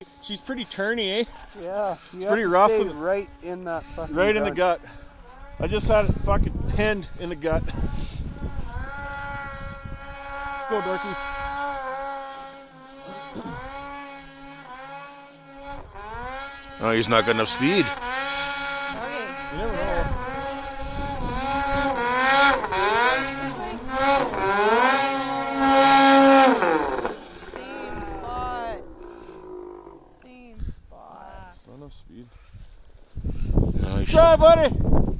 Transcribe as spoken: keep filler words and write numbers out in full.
She's pretty turny, eh? Yeah, you it's have pretty to rough. stay With right in that fucking Right gut. in the gut. I just had it fucking pinned in the gut. Let's go, Dorky. Oh, he's not got enough speed. Okay. You never know. Same spot. Same spot. Not enough speed. No, he Try, buddy.